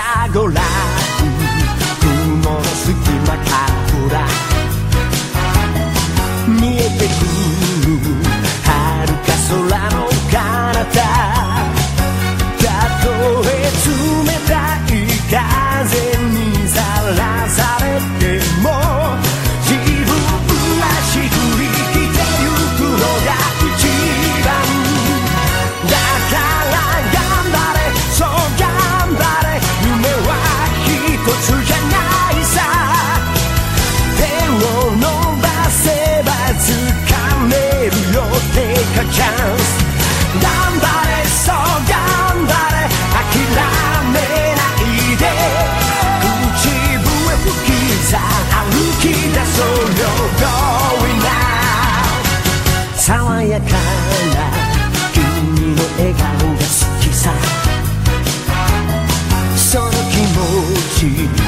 ごらん雲の隙間から見えてくる遥か空の彼方たとえ冷たい風にさらされても自分らしく生きてゆくのが一番だから頑張れそう頑張れ夢は一つじゃないさ手を伸ばせば掴めるよ Take a chance 頑張れそう頑張れ諦めないで口笛吹きさ歩き出そうよ Going now 爽やかな君の笑顔が好きさその気持ち